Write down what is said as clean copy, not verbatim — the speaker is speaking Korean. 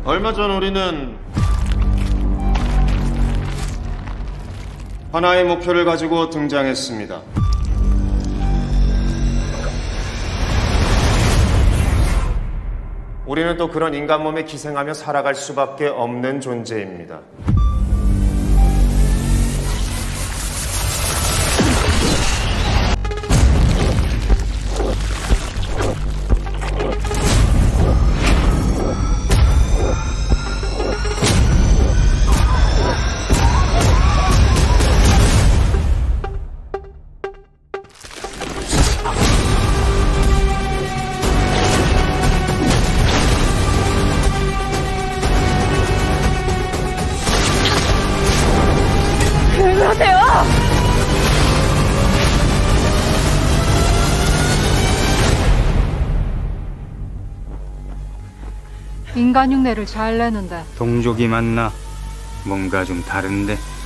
얼마 전 우리는 하나의 목표를 가지고 등장했습니다. 우리는 또 그런 인간 몸에 기생하며 살아갈 수밖에 없는 존재입니다. 왜 그러세요? 인간 흉내를 잘 내는데 동족이 맞나? 뭔가 좀 다른데?